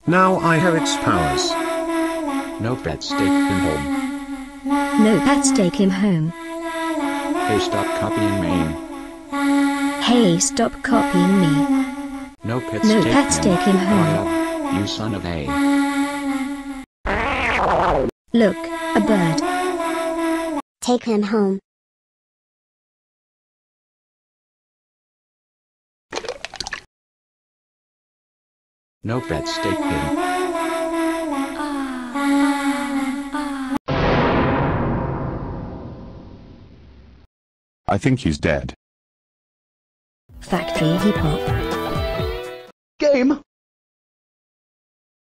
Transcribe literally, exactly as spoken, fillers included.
Now I have its powers. No pets, take him home. No pets, take him home. Hey, stop copying me. Hey, stop copying me. No pets, No take, pets him. take him home. Why up, you son of a. Look, a bird. Take him home. No pets, take him. I think he's dead. Factory hip hop. Game.